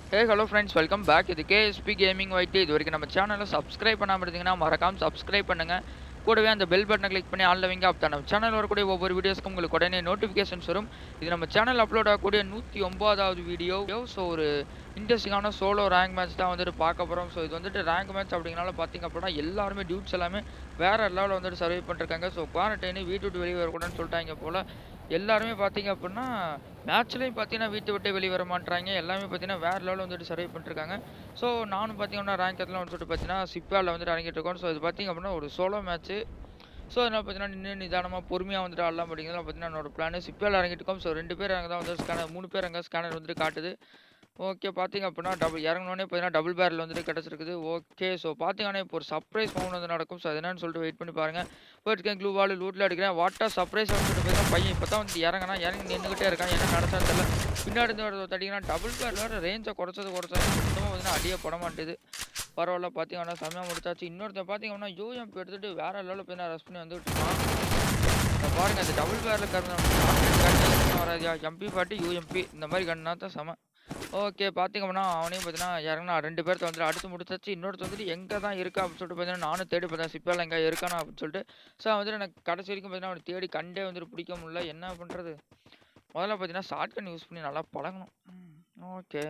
ஹே hello friends, welcome back. இது KSP gaming white. இது வரைக்கும் நம்ம சேனலை சப்ஸ்கிரைப் பண்ணாமல் இருந்தீங்கன்னா மறக்காம சப்ஸ்கிரைப் பண்ணுங்கள். கூடவே அந்த பெல் பட்டனை கிளிக் பண்ணி ஆன்ல வைங்க. அப்போ நம்ம சேனல் வரக்கூடிய ஒவ்வொரு வீடியோஸ்க்கும் உங்களுக்கு உடனே நோட்டிஃபிகேஷன்ஸ் வரும். இது நம்ம சேனல் அப்லோட் ஆகக்கூடிய 109வது வீடியோ. ஸோ ஒரு இன்ட்ரெஸ்டிங்கான சோலோ ரேங்க் மேட்ச் தான் வந்துட்டு பார்க்க போகிறோம். ஸோ இது வந்துட்டு ரேங்க் மேட்ச் அப்படிங்கனால பார்த்தீங்க அப்படின்னா எல்லாருமே டியூட்ஸ் எல்லாமே வேறு லெவலில் வந்துட்டு சர்வே பண்ணிருக்காங்க. ஸோ குவாரண்டைனு வீட்டு விட்டு வெளியே வரக்கூடாதுன்னு சொல்லிட்டாங்க போல். எல்லாருமே பார்த்தீங்க அப்படின்னா மேட்ச்லேயும் பார்த்தீங்கன்னா வீட்டை விட்டு வெளியே வர மாட்டாங்க. எல்லாமே பார்த்தீங்கன்னா வேறு லெவலில் வந்துட்டு சர்வே பண்ணிருக்காங்க. ஸோ நானும் பார்த்தீங்கன்னா ரேங்க் எத்தனை சொல்லிட்டு பார்த்தீங்கன்னா சிப்பாவில் வந்துட்டு இறங்கிட்டு இருக்கோம். ஸோ இது பார்த்தீங்க அப்படின்னா ஒரு சோலோ மேட்ச்சு. ஸோ அதனால் பார்த்தீங்கன்னா நின்று நிதானமாக பொறுமையாக வந்துட்டு ஆடலாம் அப்படிங்கிறது பார்த்தீங்கன்னா என்னோட பிளான். சிப்பாவில் இறங்கிட்டு இருக்கோம். ஸோ 2 பேர் அங்கே தான் வந்து ஸ்கேனர், 3 பேர் அங்கே ஸ்கேனர் வந்துட்டு காட்டுது. ஓகே, பார்த்தீங்க அப்படின்னா இறங்கினோடனே பார்த்தீங்கன்னா டபுள் பேரல் வந்துட்டு கிடச்சிருக்குது. ஓகே, ஸோ பார்த்தீங்கன்னா இப்போ ஒரு சர்ப்ரைஸ் மவுண்ட் வந்து நடக்கும். ஸோ அது என்னன்னு சொல்லிட்டு வெயிட் பண்ணி பாருங்கள். போயிருக்கேன், க்ளூ வால் லூட்டில் அடிக்கிறேன். வாட்டா சர்ப்ரைஸ் வந்துட்டு பார்த்தீங்கன்னா பையன் இப்போ தான் வந்து இறங்கி நின்றுக்கிட்டே இருக்கான். என்ன நடச்சான்னு தெரியல. பின்னாடி இருந்து தட்டிங்கன்னா டபுள் பேர் வேறு ரேஞ்சை குறைச்சது சுத்தமாக பார்த்தீங்கன்னா அடியே பட மாட்டேது. பரவாயில்ல, பார்த்தீங்கன்னா செம்மையாக முடிச்சாச்சு. இன்னொருத்த பார்த்தீங்கன்னா யூஎம்பி எடுத்துகிட்டு வேறு லெவலில் பார்த்தீங்கன்னா ரஷ் பண்ணி வந்துட்டு இருக்கான். பாருங்கள், அந்த டபுள் பேரில் கருது வராதியா, எம்பி பாட்டி யூஎம்பி இந்த மாதிரி கண்ணா தான் செம. ஓகே, பார்த்தீங்க அப்படின்னா அவனையும் பார்த்தீங்கன்னா இறங்கினா 2 பேர்த்த வந்துட்டு அடிச்சு முடிச்சாச்சு. இன்னொருத்த வந்துட்டு எங்கே தான் இருக்கா அப்படின்னு சொல்லிட்டு பார்த்தீங்கன்னா நானும் தேடி பார்த்தேன் சிப்பால் எங்கே இருக்கானா அப்படின்னு சொல்லிட்டு. ஸோ வந்துட்டு எனக்கு கடைசி வரைக்கும் பார்த்தீங்கன்னா அவனை தேடி கண்டே வந்துட்டு பிடிக்க முடியல. என்ன பண்ணுறது, முதல்ல பார்த்தீங்கன்னா ஷார்ட் கன் யூஸ் பண்ணி நல்லா பழகணும். ஓகே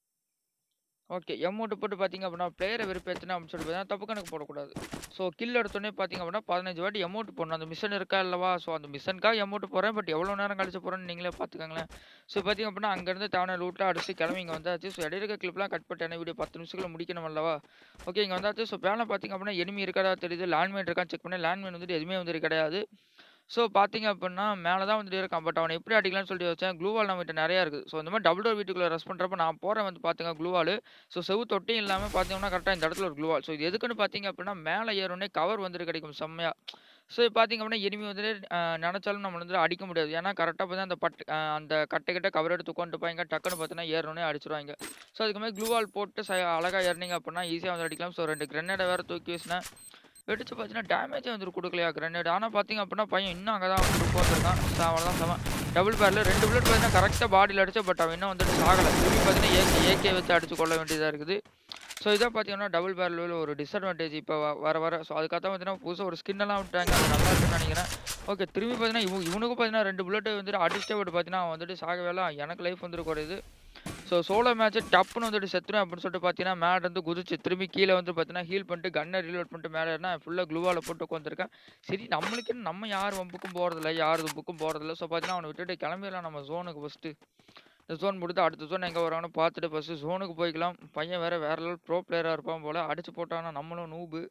ஓகே, எமௌண்ட் போட்டு பார்த்தீங்க அப்படின்னா பிளேயரை வெறுப்பேற்றினா அப்படின்னு சொல்லிட்டு பார்த்தீங்கன்னா தப்பு கணக்கு போடக்கூடாது. ஸோ கில் எடுத்தோடனே பார்த்தீங்க அப்படின்னா 15 வாட்டி எமௌண்ட் போடணும். அந்த மிஷன் இருக்கா இல்லவா, ஸோ அந்த மிஷனுக்காக எமௌண்ட் போடுறேன். பட் எவ்வளோ நேரம் கழிச்சு போகிறேன்னு நீங்களே பார்த்துக்கங்களேன். ஸோ பார்த்தீங்க அப்படின்னா அங்கேருந்து தேவையான ரூட்டில் அடிச்சு கிளம்பி இங்கே வந்தாச்சு. ஸோ இடையில கிளிப்லாம் கட் பண்ணிட்டேன். வீடியோ 10 நிமிஷத்துக்குள்ள முடிக்கணும் அல்லவா. ஓகே, இங்கே வந்தாச்சு. ஸோ பேனில் பார்த்தீங்க அப்படின்னா எனிமி இருக்கதா தெரியுது. லேண்ட்மைன் இருக்கான்னு செக் பண்ணேன். லேண்ட்மைன் வந்துட்டு எதுவுமே வந்துட்டு கிடையாது. ஸோ பார்த்தீங்க அப்படின்னா மேலே தான் வந்துட்டு இருக்கான். பட் அவனை எப்படி அடிக்கலாம்னு சொல்லிட்டு வச்சேன். க்ளூவால் நம்மகிட்ட நிறையா இருக்குது. ஸோ இந்த மாதிரி டபுள் டோர் வீட்டுக்குள்ளே ரஷ் பண்ணுறப்ப நான் போகிறேன் வந்து பார்த்துங்க க்ளூவால். ஸோ செவு தொட்டியும் இல்லாமல் பார்த்தீங்கன்னா கரெக்டாக இந்த இடத்துல ஒரு க்ளூவால். ஸோ இது எதுக்குன்னு பார்த்தீங்க அப்படின்னா மேலே ஏறோடனே கவர் வந்துட்டு கிடைக்கும் செம்மையாக. ஸோ பார்த்தீங்க அப்படின்னா எனிமி வந்துட்டு நினச்சாலும் நம்ம வந்துட்டு அடிக்க முடியாது. ஏன்னா கரெக்டாக பார்த்தீங்கன்னா அந்த கட்டைக்கிட்ட கவர் எடுத்து உட்காந்துப்பாங்க. டக்குன்னு பார்த்தீங்கன்னா ஏறோடனே அடிச்சிருவாங்க. ஸோ அதுக்கு மாதிரி க்ளூவால் போட்டு அழகாக ஏறினீங்க அப்படின்னா ஈஸியாக வந்து அடிக்கலாம். ஸோ 2 கிரெனேடை வேறு தூக்கி வீசினேன். வெடிச்சு பார்த்தீங்கன்னா டேமேஜே வந்துட்டு கொடுக்கலையா கிரனேட். ஆனால் பார்த்தீங்க அப்படின்னா பையன் இன்னும் அங்கே தான் வந்துட்டு உட்காந்துருக்கான். அவ்வளோதான் செவன் டபுள் பேரில் 2 புல்லட் பார்த்தீங்கன்னா கரெக்டாக பாடியில் அடிச்சு. பட் அவன் இன்னும் வந்துட்டு சாகலை. திரும்பி பார்த்தீங்கன்னா ஏகே வச்சு அடிச்சு கொள்ள வேண்டியதாக இருக்குது. ஸோ இதாக பார்த்தீங்கன்னா டபுள் பேரில் ஒரு டிஸ்அட்வான்டேஜ் இப்போ வர ஸோ அதுக்காக தான் பார்த்தீங்கன்னா புதுசாக ஒரு ஸ்கின்னெல்லாம் விட்டாங்க. அது நல்லா இருக்குன்னு நினைக்கிறேன். ஓகே, திரும்பி பார்த்தீங்கன்னா இவனுக்கும் பார்த்தீங்கன்னா 2 புல்லட் வந்துட்டு அடிச்சே விட்டு பார்த்தீங்கன்னா அவன் வந்துட்டு சாகவேலாம். எனக்கு லைஃப் வந்துட்டு குறையுது. ஸோ சோலோ மேட்ச்சு டப்புன்னு வந்துட்டு செத்துரும் அப்படின்னு சொல்லிட்டு பார்த்தீங்கன்னா மேலே இருந்து குதிச்சு திரும்பி கீழே வந்து பார்த்தீங்கன்னா ஹீல் பண்ணிட்டு கன்னை ரீலோட் பண்ணிட்டு மேலே ஏறினா ஃபுல்லாக க்ளூவால் போட்டு உட்காந்துருக்கேன். சரி, நம்மளுக்கு நம்ம யார் வம்புக்கும் போகிறதில்ல, யார் தும்புக்கும் போகிறதில்ல. ஸோ பார்த்தீங்கன்னா அவனை விட்டுட்டு கிளம்பிடலாம் நம்ம ஜோனுக்கு ஃபஸ்ட்டு. இந்த ஜோன் முடித்து அடுத்த ஜோன் எங்கே வரான்னு பார்த்துட்டு ஃபஸ்ட்டு ஜோனுக்கு போய்க்கலாம். பையன் வேறு லெவல் ப்ரோ பிளேயராக இருப்பான் போல். அடிச்சு போட்டான்னா நம்மளும் நூபு.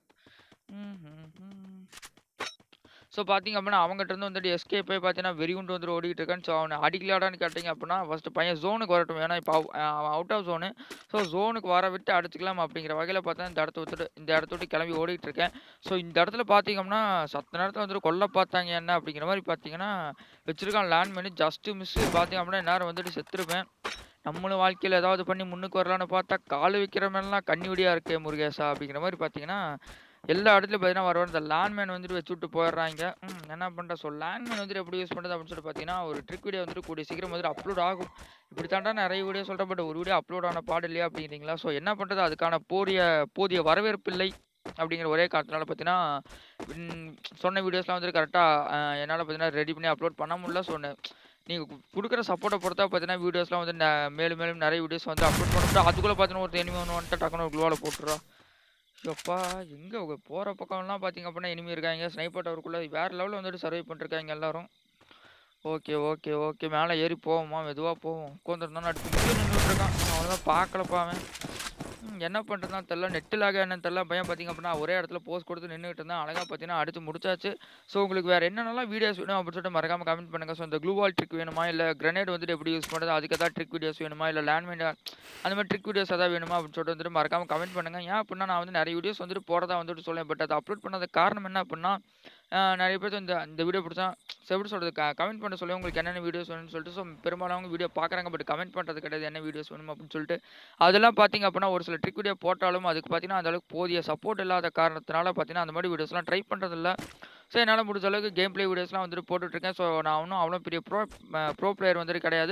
ஸோ பார்த்தீங்க அப்படின்னா அவங்ககிட்ட இருந்து வந்துட்டு எஸ்கே போய் பார்த்தீங்கன்னா வெறிகுண்டு வந்துட்டு ஓடிக்கிட்டு இருக்கான்னு. ஸோ அவனை அடிக்கலாடான்னு கேட்டிங்க அப்படின்னா ஃபஸ்ட்டு பையன் ஜோனுக்கு வரட்டும். ஏன்னா இப்போ அவன் அவுட் ஆஃப் ஜோனு. ஸோ ஜோனுக்கு வர விட்டு அடிச்சுக்கலாம் அப்படிங்கிற வகையில் பார்த்தா இந்த இடத்த விட்டு கிளம்பி ஓடிட்டு இருக்கேன். ஸோ இந்த இடத்துல பார்த்தீங்கன்னா சத்த நேரத்தில் வந்துட்டு கொல்ல பார்த்தாங்க என்ன அப்படிங்கிற மாதிரி பார்த்தீங்கன்னா வச்சிருக்கான் லேண்ட் பண்ணி ஜஸ்ட்டு மிஸ்ஸு. பார்த்தீங்க அப்படின்னா நேரம் வந்துட்டு செத்துருப்பேன். நம்மளும் வாழ்க்கையில் ஏதாவது பண்ணி முன்னுக்கு வரலான்னு பார்த்தா கால் வைக்கிற மேலாம் கண்ணி வெடியாக இருக்கே முருகேசா அப்படிங்கிற மாதிரி பார்த்தீங்கன்னா எல்லா இடத்துலையும் பார்த்தீங்கன்னா வர இந்த லேண்ட்மேன் வந்துட்டு வச்சு விட்டு போயிடுறாங்க. என்ன பண்ணுற. ஸோ லேண்ட்மேன் வந்துட்டு எப்படி யூஸ் பண்ணுறது அப்படின்னு சொல்லிட்டு பார்த்தீங்கன்னா ஒரு ட்ரிக் வீடியோ வந்துட்டு கூடிய சீக்கிரம் வந்துட்டு அப்லோட் ஆகும். இப்படி தாண்டா நிறைய வீடியோ சொல்கிறேன். பட் ஒரு வீடியோ அப்லோட் ஆன பாடு இல்லையா அப்படிங்கிறீங்களா. ஸோ என்ன பண்ணுறது, அதுக்கான போதிய வரவேற்பு இல்லை அப்படிங்கிற ஒரே காரணத்தினால பார்த்தீங்கன்னா சொன்ன வீடியோஸ்லாம் வந்துட்டு கரெக்டாக என்னால் பார்த்தீங்கன்னா ரெடி பண்ணி அப்லோட் பண்ண முடியல. நீங்கள் கொடுக்குற சப்போர்ட்டை பொறுத்தா பார்த்தீங்கன்னா வீடியோஸ்லாம் வந்து மேலும் மேலும் நிறைய வீடியோஸ் வந்து அப்லோட் பண்ணிட்டு அதுக்குள்ளே பார்த்தீங்கன்னா ஒரு எனிமி வந்துட்டு டக்குன்னு ஒரு க்ளோவில் போட்டுறா. எப்பா எங்கே போகிற பக்கம்லாம் பார்த்தீங்க அப்படின்னா எனிமி இருக்காங்க. ஸ்னைப்பர் டவருக்குள்ளே வேறு லெவலில் வந்துட்டு சர்வை பண்ணிருக்காங்க எல்லாரும். ஓகே ஓகே ஓகே, மேலே ஏறி போவோமா, மெதுவாக போவோம். உட்காந்துருந்தோன்னு அடுத்து நின்றுட்டு இருக்கான். அவ்வளோதான், பார்க்கலப்பா அவன். என்ன பண்ணுறதுதான் தெரில, நெட்டிலாக என்னன்னு தெரில. பையன் பார்த்தீங்க அப்படின்னா ஒரே இடத்துல போஸ்ட் கொடுத்து நின்றுட்டு இருந்தான். அழகாக பார்த்தீங்கன்னா அடிச்சு முடிச்சாச்சு. ஸோ உங்களுக்கு வேறு என்னென்னலாம் வீடியோஸ் வேணும் அப்படின்னு சொல்லிட்டு மறக்காமல் கமெண்ட் பண்ணுங்கள். ஸோ இந்த க்ளூவால் ட்ரிக் வேணுமா, இல்லை கிரனேட் வந்துட்டு எப்படி யூஸ் பண்ணுறது அதுக்கு ஏதாவது ட்ரிக் வீடியோஸ் வேணுமா, இல்லை லேண்ட்மைன் அந்த மாதிரி ட்ரிக் வீடியோஸ் ஏதாவது வேணுமா அப்படின்னு சொல்லிட்டு வந்துட்டு மறக்காமல் கமெண்ட் பண்ணுங்கள். ஏன் அப்படின்னா நான் வந்து நிறைய வீடியோஸ் வந்துட்டு போகிறதா வந்துட்டு சொல்லேன். பட் அதை அப்லோட் பண்ணது காரணம் என்ன அப்படின்னா நிறைய பேர் இந்த வீடியோ பிடிச்சா எப்படி சொல்கிறது கமெண்ட் பண்ண சொல்லி உங்களுக்கு என்னென்ன வீடியோஸ் வேணும்னு சொல்லிட்டு. ஸோ பெரும்பாலும் வீடியோ பார்க்குறாங்க. பட் கமெண்ட் பண்ணுறது கிடையாது என்ன வீடியோஸ் வேணும் அப்படின்னு சொல்லிட்டு. அதெல்லாம் பார்த்தீங்க அப்படின்னா ஒரு சில ட்ரிக் வீடியோ போட்டாலும் அதுக்கு பார்த்தீங்கன்னா அந்தளவுக்கு போதிய சப்போர்ட் இல்லாத காரணத்தினால பார்த்தீங்கன்னா அந்த மாதிரி வீடியோஸ்லாம் ட்ரை பண்ணுறதில்ல. ஸோ என்னால் முடிஞ்ச அளவுக்கு கேம் பிளே வீடியோஸ்லாம் வந்துட்டு போட்டுட்ருக்கேன். ஸோ நான் ஒன்றும் அவ்வளோ பெரிய ப்ரோ பிளேயர் வந்துட்டு கிடையாது.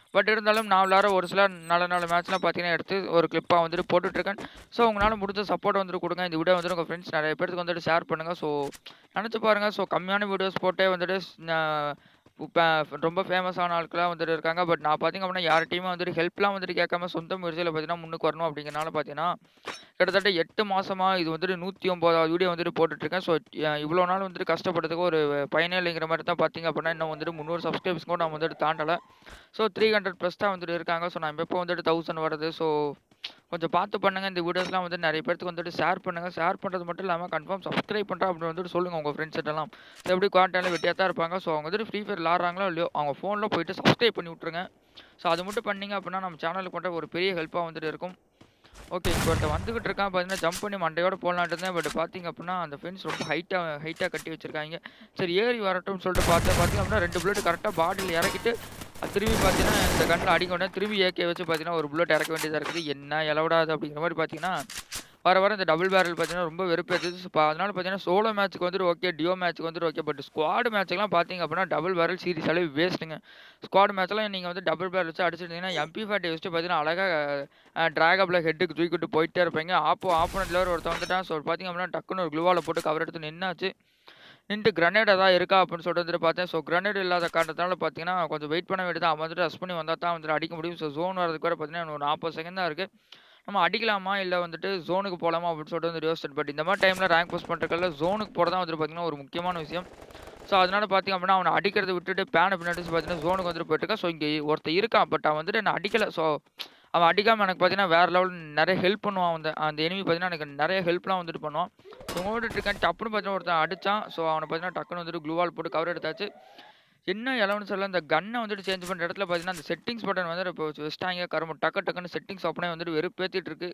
பட் இருந்தாலும் நான் விளாட்ற ஒரு சில நல்ல நல்ல மேட்ச்லாம் பார்த்தீங்கன்னா எடுத்து ஒரு கிளிப்பாக வந்துட்டு போட்டுட்ருக்கேன். ஸோ உங்களால் முடிஞ்ச சப்போர்ட் வந்துட்டு கொடுங்க. இந்த வீடியோ வந்துட்டு உங்கள் ஃப்ரெண்ட்ஸ் நிறைய பேருக்கு வந்துட்டு ஷேர் பண்ணுங்கள். ஸோ நினச்சி பாருங்கள். ஸோ கம்மியான வீடியோஸ் போட்டே வந்துட்டு இப்போ ரொம்ப ஃபேமஸான ஆட்களாக வந்துட்டு இருக்காங்க. பட் நான் பார்த்திங்க அப்படின்னா யார்கிட்டையுமே வந்துட்டு ஹெல்ப்லாம் வந்துட்டு கேட்காம சொந்த முயற்சியில் பார்த்தீங்கன்னா முன்னுக்கு வரணும் அப்படிங்கிறனால பார்த்தீங்கன்னா கிட்டத்தட்ட 8 மாதமாக இது வந்துட்டு 109வது வீடியோ வந்துட்டு போட்டுட்ருக்கேன். ஸோ இவ்வளோ நாள் வந்துட்டு கஷ்டப்பட்டதுக்கு ஒரு பயனே இல்லைங்கிற மாதிரி தான் பார்த்தீங்க அப்படின்னா இன்னும் வந்துட்டு 300 சப்ஸ்கிரைபர்ஸ் கூட நான் வந்துட்டு தாண்டலை. ஸோ 300+ தான் வந்துட்டு இருக்காங்க. ஸோ நான் எப்போ வந்துட்டு 1000 வருது. ஸோ கொஞ்சம் பார்த்து பண்ணுங்கள். இந்த வீடியோஸ்லாம் வந்து நிறைய பேருக்கு வந்துட்டு ஷேர் பண்ணுங்கள். ஷேர் பண்ணுறது மட்டும் இல்லாமல் கன்ஃபார்ம் சப்ஸ்கிரைப் பண்ணுறேன் அப்படின்னு வந்துட்டு சொல்லுங்கள் உங்கள் ஃப்ரெண்ட்ஸ்கிட்டலாம். ஸோ எப்படி குவார்டர்ல வெட்டியாக தான் இருப்பாங்க. ஸோ அவங்க வந்துட்டு ஃப்ரீ ஃபயர் விளாட்றாங்களோ இல்லையோ அவங்க ஃபோனில் போயிட்டு சப்ஸ்கிரைப் பண்ணி விட்ருங்க. ஸோ அது மட்டும் பண்ணிங்க அப்படின்னா நம்ம சேனலுக்கு கொண்ட ஒரு பெரிய ஹெல்ப்பாக வந்துட்டு இருக்கும். ஓகே, இப்போ ஒருத்தன் வந்துகிட்டு இருக்கான் பார்த்தீங்கன்னா ஜம்ப் பண்ணி மண்டையோட போடலான்ட்டு இருந்தேன். பட் பார்த்தீங்க அப்படின்னா அந்த ஃபென்ஸ் ரொம்ப ஹைட்டாக கட்டி வச்சிருக்காங்க. சரி ஏறி வரட்டும்னு சொல்லிட்டு பார்த்தீங்க அப்படின்னா 2 புல்லட் கரெக்டாக பாடியில் இறக்கிட்டு திரும்பி பார்த்தீங்கன்னா இந்த கண்ணில் அடிக்கொண்டே திரும்பி ஏகே வச்சு பார்த்தீங்கன்னா ஒரு புல்லட் இறக்க வேண்டியதாக இருக்குது. என்ன இலவிடாது அப்படிங்கிற மாதிரி பார்த்தீங்கன்னா வர இந்த டபுள் பேரல் பார்த்தீங்கன்னா ரொம்ப வெறுப்பேற்றுது. இப்போ அதனால பார்த்தீங்கன்னா சோலோ மேட்ச்சுக்கு வந்துட்டு ஓகே, டியோ மேட்ச்சுக்கு வந்துட்டு ஓகே. பட் ஸ்குவாட் மேட்ச்சுக்கெலாம் பார்த்தீங்க அப்படின்னா டபுள் பேரல் சீரியஸாகவே வேஸ்ட்டுங்க. ஸ்குவாட் மேட்ச்லாம் நீங்கள் வந்து டபுள் பேரல் வச்சு அடிச்சிருந்தீங்கன்னா MP40 வச்சுட்டு பார்த்தீங்கன்னா அழகாக ட்ராகப்பில் ஹெட்டுக்கு தூக்கிட்டு போயிட்டே இருப்பீங்க. ஆப்போனண்ட்டில் ஒருத்தன் வந்துட்டான். ஸோ பார்த்தீங்க அப்படின்னா டக்குன்னு ஒரு க்ளூவால் போட்டு கவர் எடுத்து நின்னாச்சு. நின்று கிரனேட் ஏதாவது இருக்கா அப்படின்னு சொல்லிட்டு வந்துட்டு பார்த்தேன். ஸோ கிரனேட் இல்லாத காரணத்தினால பார்த்தீங்கன்னா கொஞ்சம் வெயிட் பண்ண வேண்டியது. அவன் வந்துட்டு ரஷ் பண்ணி வந்தால் தான் வந்துட்டு அடிக்க முடியும். ஸோ ஜோன் வரதுக்கு வர பார்த்தீங்கன்னா ஒரு 40 செகண்ட் தான் இருக்குது. நம்ம அடிக்கலாமா இல்லை வந்துட்டு ஜோனுக்கு போகலாமா அப்படின்னு சொல்லிட்டு வந்து யோசிச்சு. பட் இந்த மாதிரி டைமில் ரேங்க் போஸ்ட் பண்ணுறதுல ஜோனுக்கு போகிறதா வந்துட்டு பார்த்தீங்கன்னா ஒரு முக்கியமான விஷயம். ஸோ அதனால பார்த்தீங்க அப்படின்னா அவனை அடிக்கிறத விட்டுட்டு பேனை பின்னாடி பார்த்தீங்கன்னா ஜோனுக்கு வந்துட்டு போயிட்டுருக்கான். ஸோ இங்கே ஒருத்தர் இருக்கான். பட் அவன் வந்துட்டு என்ன அடிக்கலை. ஸோ அவன் அடிக்காமல் எனக்கு பார்த்தீங்கன்னா வேறு லெவல் நிறைய ஹெல்ப் பண்ணுவான். அந்த எனிமி பார்த்தீங்கன்னா எனக்கு நிறைய ஹெல்ப்லாம் வந்துட்டு பண்ணுவான். ஸோ ஓடிட்டு இருக்கேன். டப்புன்னு பார்த்தீங்கன்னா ஒருத்தன் அடித்தான். ஸோ அவனை பார்த்தீங்கன்னா டக்குன்னு வந்துட்டு க்ளூவால் போட்டு கவர் எடுத்தாச்சு. என்ன எலவன்ஸ் எல்லாம் இந்த கன்னை வந்துட்டு சேஞ்ச் பண்ணுற இடத்துல பார்த்தீங்கன்னா அந்த செட்டிங்ஸ் பட்டன் வந்து இப்போ வச்சுட்டாங்க. டக்குன்னு செட்டிங்ஸ் அப்படியே வந்துட்டு வெறுப்பேற்றிட்டு இருக்கு.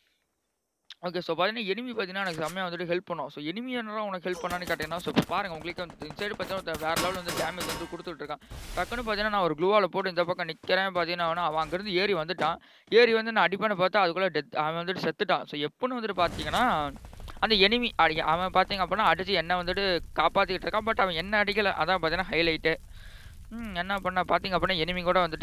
ஓகே, ஸோ பார்த்தீங்கன்னா எனிமி பார்த்தீங்கன்னா எனக்கு செம்மையாக வந்துட்டு ஹெல்ப் பண்ணும். ஸோ எனிமி என்ன உனக்கு ஹெல்ப் பண்ணான்னு கேட்டீங்கன்னா ஸோ இப்போ பாருங்கள் உங்களுக்கு இந்த சைடு பார்த்தீங்கன்னா வேறு லெவலில் வந்து டேமேஜ் வந்து கொடுத்துட்ருக்கான். டக்குன்னு பார்த்தீங்கன்னா நான் ஒரு க்ளூவால் போட்டு இந்த பக்கம் நிற்கிறேன். பார்த்தீங்கன்னா அவன் அங்கேருந்து ஏறி வந்துட்டான். ஏறி வந்து நான் அடிப்பேன்னு பார்த்தா அதுக்குள்ளே அவன் வந்துட்டு செத்துட்டான். ஸோ எப்போன்னு வந்துட்டு பார்த்தீங்கன்னா அந்த எனிமி அவன் பார்த்தீங்க அப்படின்னா அடித்து என்ன வந்துட்டு காப்பாற்றிக்கிட்டு இருக்கான். பட் அவன் என்ன அடிக்கலை. அதான் பார்த்தீங்கன்னா ஹைலைட்டு. என்ன பண்ண பார்த்தீங்க அப்படின்னா எனிமி கூட வந்துட்டு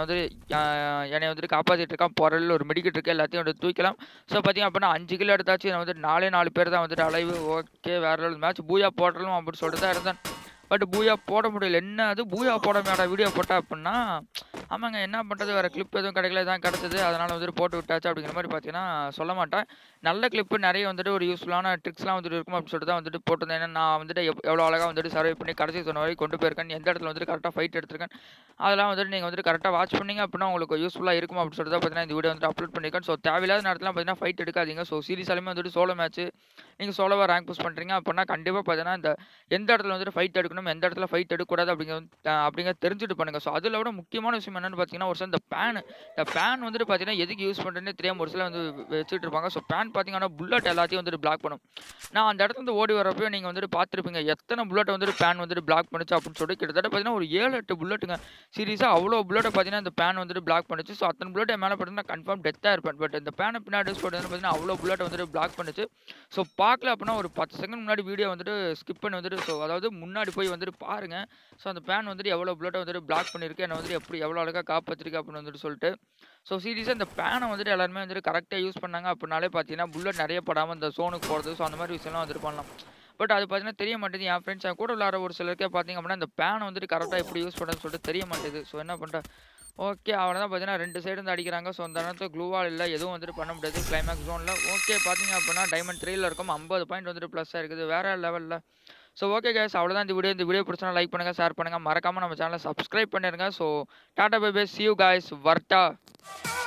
என்னை வந்துட்டு காப்பாற்றிட்டு இருக்கான். பொருள் ஒரு மெடிக்கெட் இருக்குது, எல்லாத்தையும் வந்துட்டு தூக்கலாம். ஸோ பார்த்தீங்க அப்படின்னா 5 கிலோ எடுத்தாச்சு. நான் வந்துட்டு 4 பேர் தான் வந்துட்டு அலைவு. ஓகே, வேறு லெவல் மேட்ச். பூயா போடலாம் அப்படின்னு சொல்லிட்டு தான் இருந்தேன். பட் பூயா போட முடியல. என்ன அது பூயா போட மாட்டா வீடியோ போட்டா அப்படின்னா ஆமாங்க, என்ன பண்ணுறது, வேறு கிளிப் எதுவும் கிடைக்கல, தான் கிடச்சிது, அதனால் வந்துட்டு போட்டு விட்டாச்சு அப்படிங்கிற மாதிரி பார்த்தீங்கன்னா சொல்ல மாட்டேன். நல்ல கிளிப்பு நிறைய வந்துட்டு ஒரு யூஸ்ஃபுல்லான ட்ரிக்ஸ்லாம் வந்துட்டு இருக்கும் அப்படின்னு சொல்லிட்டு தான் வந்துட்டு போட்டிருந்தேன். ஏன்னா நான் வந்துட்டு எவ்வளோ அழகாக வந்துட்டு சர்வை பண்ணி கடைசி சொன்ன வரைக்கும் கொண்டு போயிருக்கேன். எந்த இடத்துல வந்துட்டு கரெக்டாக ஃபைட் எடுத்திருக்கேன், அதெல்லாம் வந்துட்டு நீங்கள் வந்துட்டு கரெக்டாக வாட்ச் பண்ணிங்க அப்படின்னா உங்களுக்கு யூஸ்ஃபுல்லாக இருக்கும் அப்படின்னு சொல்லிட்டு தான் பார்த்தீங்கன்னா இந்த வீடியோ வந்துட்டு அப்லோட் பண்ணியிருக்கேன். ஸோ தேவையில்லாத நேரத்தில் பார்த்தீங்கன்னா ஃபைட் எடுக்காதீங்க. ஸோ சீரியஸாலுமே வந்துட்டு சோலோ மேட்ச் நீங்கள் சோலோவாக ரேங்க் புஷ் பண்ணுறீங்க அப்படின்னா கண்டிப்பாக பார்த்தீங்கன்னா இந்த எந்த இடத்துல வந்துட்டு ஃபைட் எடுக்கணும், எந்த இடத்துல ஃபைட் எடுக்கக்கூடாது அப்படிங்கிற தெரிஞ்சுட்டு பண்ணுங்கள். ஸோ அதில் விட முக்கியமான விஷயம் என்னென்னு பார்த்தீங்கன்னா ஒரு சில இந்த பேன் வந்துட்டு பார்த்தீங்கன்னா எதுக்கு யூஸ் பண்ணுறேன்னு தெரியாமல் ஒரு சில வந்து வச்சுட்டு இருப்பாங்க. ஸோ பேன் பார்த்தீங்கன்னா புல்லட் எல்லாத்தையும் வந்துட்டு பிளாக் பண்ணும். நான் அந்த இடத்துல ஓடி வரப்போ நீங்கள் வந்துட்டு பார்த்துருப்பீங்க எத்தனை புல்லட் வந்துட்டு பேன் வந்துட்டு பிளாக் பண்ணுச்சு அப்படின்னு சொல்லிட்டு கிட்டத்தட்ட பார்த்தீங்கன்னா ஒரு 7-8 புல்லட்டுங்க. சீரியஸாக அவ்வளோ புல்லட்டை பார்த்தீங்கன்னா இந்த பேன் வந்துட்டு பிளாக் பண்ணுச்சு. ஸோ அத்தனை புல்லட்டை மேலே பார்த்தீங்கன்னா கன்ஃபார்ம் டெத்தாக இருப்பேன். பட் இந்த பேனை பின்னாடி பார்த்தீங்கன்னா அவ்வளோ புல்லட்டை வந்துட்டு பிளாக் பண்ணுச்சு. ஸோ பார்க்கல அப்படின்னா ஒரு 10 செகண்ட் முன்னாடி வீடியோ வந்துட்டு ஸ்கிப் பண்ணி வந்துட்டு ஸோ அதாவது முன்னாடி போய் வந்துட்டு பாருங்கள். ஸோ அந்த பேன் வந்துட்டு எவ்வளோ புல்லட்டை வந்துட்டு பிளாக் பண்ணியிருக்கு, என்னை வந்துட்டு எவ்வளோ அழகாக காப்பாற்றிருக்கு அப்படின்னு வந்துட்டு சொல்லிட்டு. ஸோ சீரியஸாக இந்த பேனை வந்துட்டு எல்லாருமே வந்துட்டு கரெக்டாக யூஸ் பண்ணாங்க அப்படின்னாலே பார்த்தீங்கன்னா புல்லட் நிறைய படாமல் இந்த ஜோனுக்கு போகிறது, ஸோ அந்த மாதிரி விஷயம்லாம் வந்துட்டு பண்ணலாம். பட் அது பார்த்தீங்கன்னா தெரிய மாட்டேது. என் ஃப்ரெண்ட்ஸ் கூட விளாட்ற ஒரு சிலருக்கே பார்த்தீங்க அப்படின்னா இந்த பேனை வந்துட்டு கரெக்டாக எப்படி யூஸ் பண்ணுறதுன்னு சொல்லிட்டு தெரிய மாட்டேது. ஸோ என்ன பண்ணுறேன், ஓகே அவனை தான் பார்த்தீங்கன்னா 2 சைடு வந்து அடிக்கிறாங்க. ஸோ அந்த நேரத்தில் க்ளூவால் இல்லை, எதுவும் வந்துட்டு பண்ண முடியாது கிளைமேக்ஸ் ஜோனில். ஓகே பார்த்தீங்க அப்படின்னா டைமண்ட் 3ல் இருக்கும், 50 பாயிண்ட் வந்துட்டு ப்ளஸ்ஸாக இருக்குது, வேறு லெவலில். ஸோ ஓகே கைஸ், அவ்வளோதான் இந்த வீடியோ பிடிச்சா லைக் பண்ணுங்கள், ஷேர் பண்ணுங்கள், மறக்காமல் நம்ம சேனலை சப்ஸ்கிரைப் பண்ணிடுங்க. So tata bye bye, see you guys, வர்ட்டா.